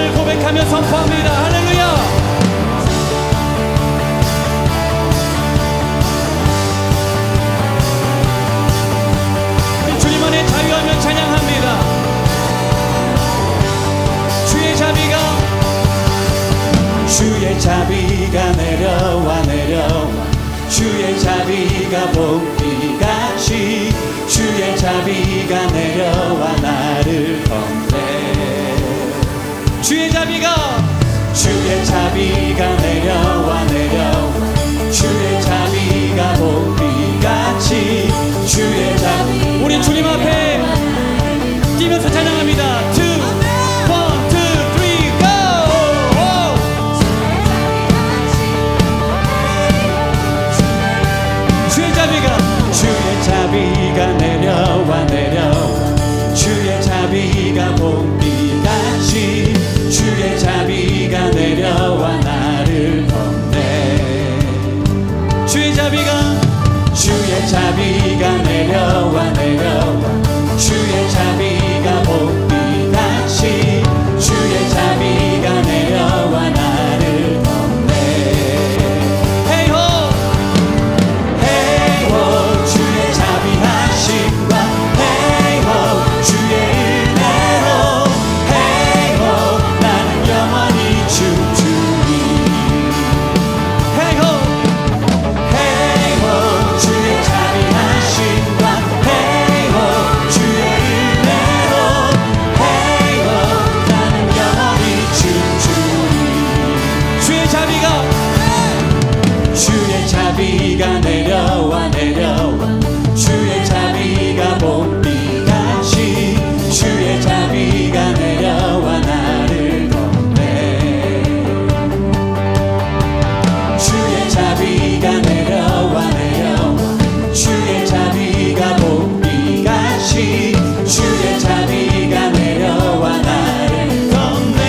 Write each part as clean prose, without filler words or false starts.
이름을 고백하며 선포합니다. 할렐루야. 주님 안에 자유하며 찬양합니다. 주의 자비가 내려와 주의 자비가 봄비같이 주의 자비가 내려와 나를 덮네. 주의 자비가 내려와 주의 자비가 봄비같이 주의 자비. 우리 주님 앞에 뛰면서 찬양합니다. 자비가 내려와 주의 자비가 봄비같이 주의 자비가 내려와 나를 덮네. 주의 자비가 내려와 주의 자비가 봄비같이 주의 자비가 내려와 나를 덮네. 헤이호 헤이호 주의 자비하심과 헤이호 주의 은혜로 헤이호 나는 영원히 춤추리. 헤이호 헤이호 주의 자비하심과 헤이호 주의 은혜로 헤이호 나는 영원히 춤추리. 주의 자비가 내려와 주의 자비가 봄비같이 주의 자비가 내려와 나를 덮네. 주의 자비가 내려와 주의 자비가 봄비같이 주의 자비가 내려와 나를 덮네.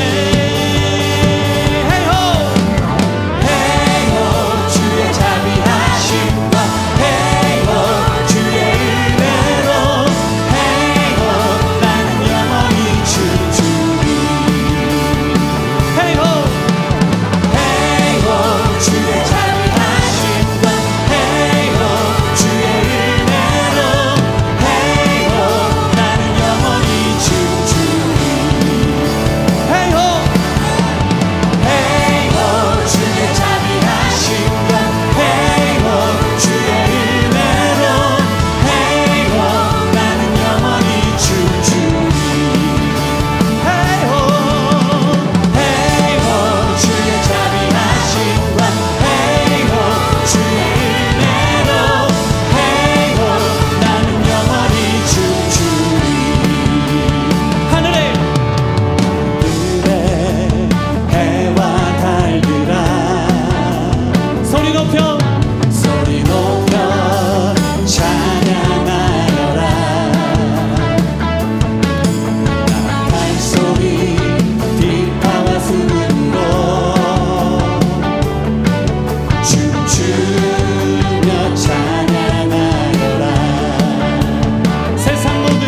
헤이호 헤이호 주의 자비하심과 헤이호 주의 은혜로 헤이호 나는 영원히 춤추리. 헤이호 헤이호 주의 자비하심과 헤이호 주의 은혜로 헤이호 나는 영원히 춤추리. 헤이호 헤이호 주의 자비하심과 헤이호 주의 은혜로 헤이호 나는 영원히 춤추리. 헤이호 헤이호 주의 자비하심과 헤이호 주의 은혜로 헤이호 나는 영원히 춤추리. 하늘에 해와 달들아 소리 높여 찬양하여라. 나팔 소리 비파와 수금으로 춤추며 찬양하여라. 세상 모든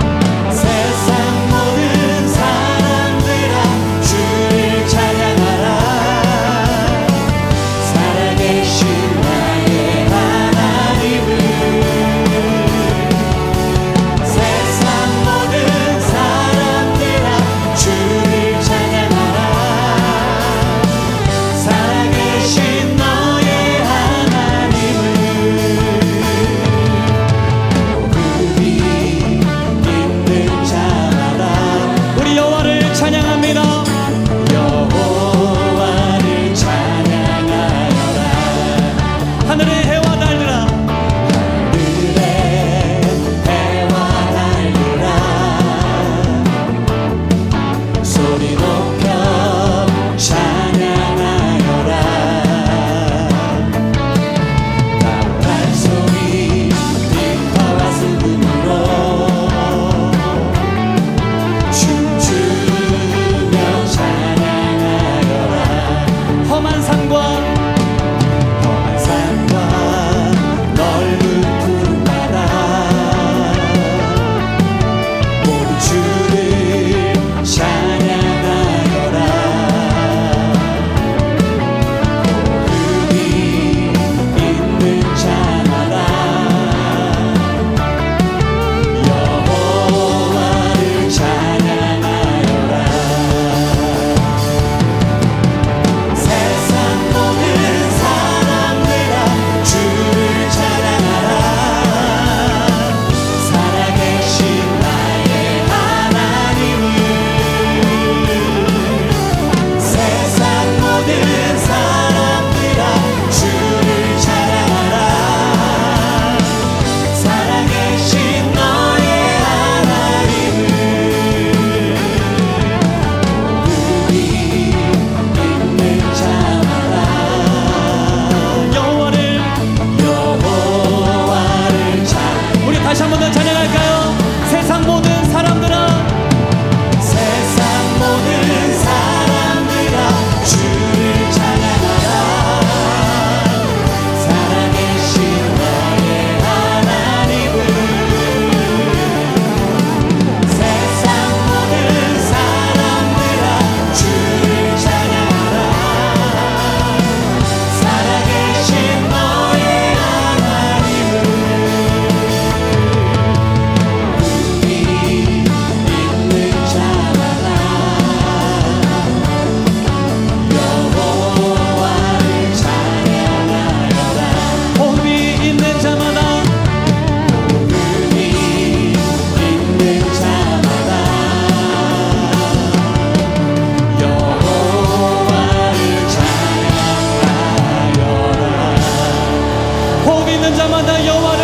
사람들아 주를 찬양하라. 살아계신 나의 하나님을. 세상 모든 사람들아 주를 찬양하라. 살아계신 너의 하나님을. 무릎이 있는 자마다 우리 여호와를 찬양합니다. 여호와를 찬양하여라. 하늘의 해와 달들아 소리 높여 찬양하여라. 나팔 소리 비파와 수금으로 춤추며 찬양하여라. 호흡 있는 자마다 여호와를